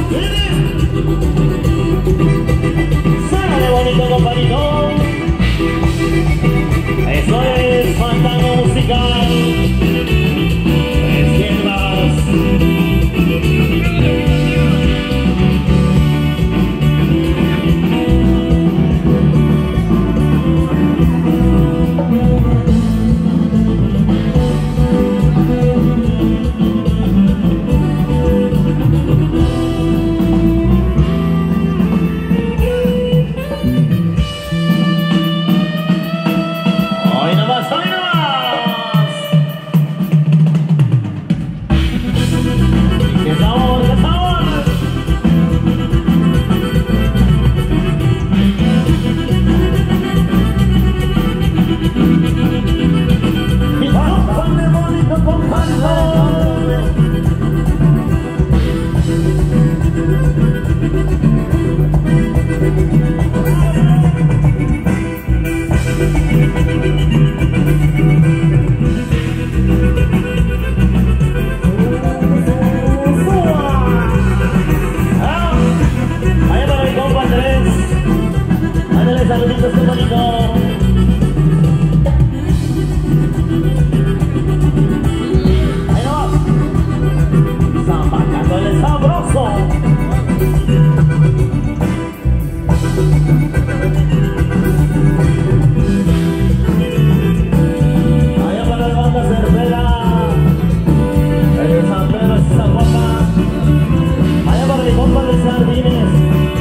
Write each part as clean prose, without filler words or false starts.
Suena bonito, compadrito. Eso es fantasma musical. Recién más. Saluditos, qué bonito. Ahí no. Zambacando el sabroso. Allá para la banda cervera. El San Pedro es Zapopan. Allá para mi compa de Sardines.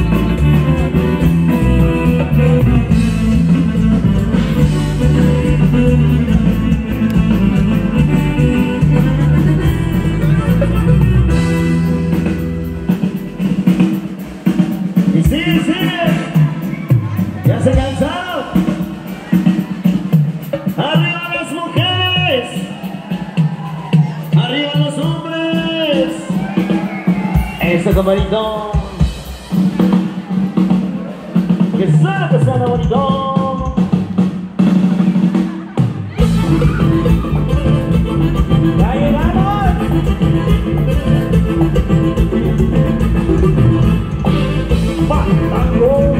Y sigue, sigue. Ya se cansaron. Arriba las mujeres. Arriba los hombres. Eso, compadrito. Que suena bonito. ¡Ya llegamos! ¡Fantástico!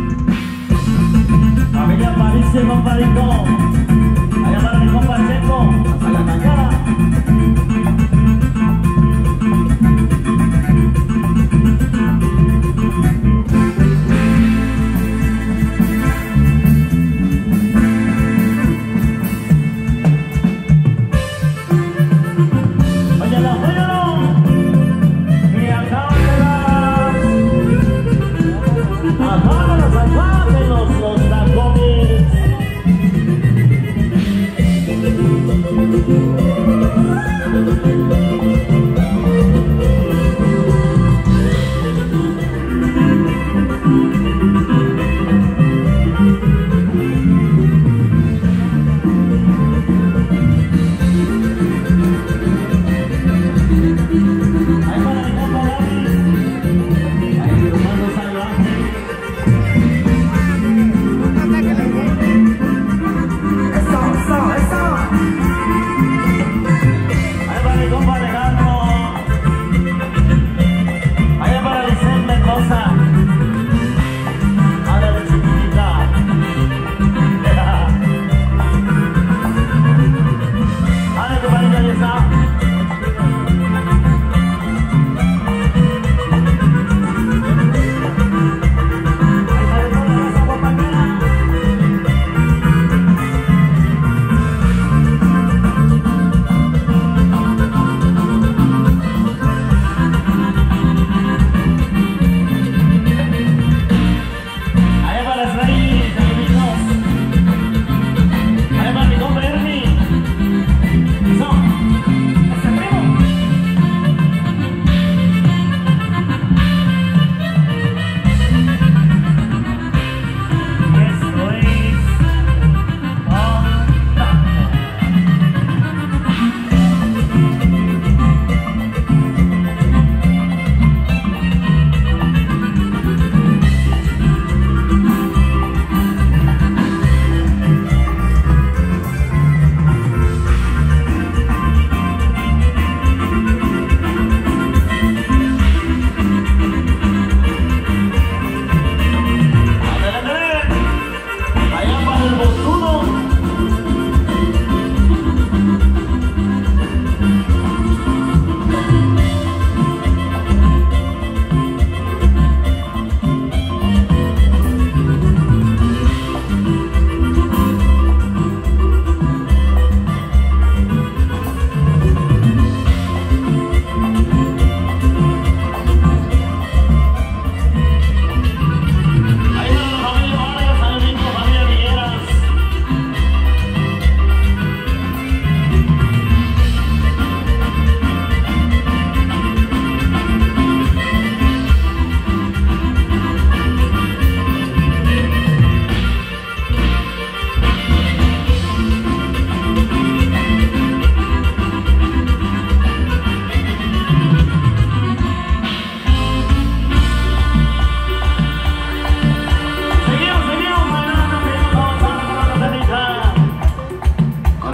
compadrito. Allá para mi compa Checo.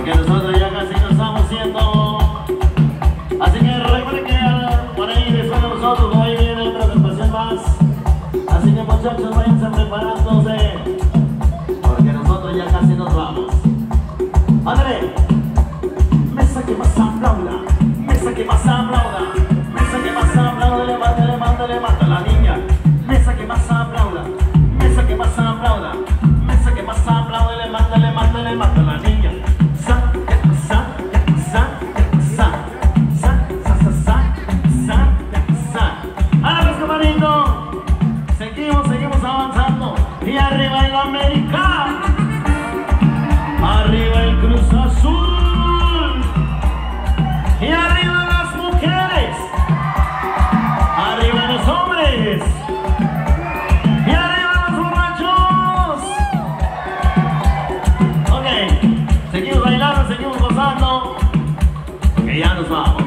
porque nosotros ya casi nos estamos yendo. Así que recuerden que por ahí después de nosotros hoy viene otra agrupación más. Así que muchachos, váyanse preparándose, porque nosotros ya casi nos vamos. ¡Ándale! Mesa que más aplauda, mesa que más aplauda, mesa que más aplauda, levanta la niña. Mesa que más aplauda, mesa que más aplauda, mesa que más aplauda, levanta la niña. Ahora pues, camarito, seguimos avanzando. Y arriba el América, arriba el Cruz Azul, y arriba las mujeres, arriba los hombres, y arriba los borrachos. Ok, seguimos bailando, seguimos gozando, porque ya nos vamos.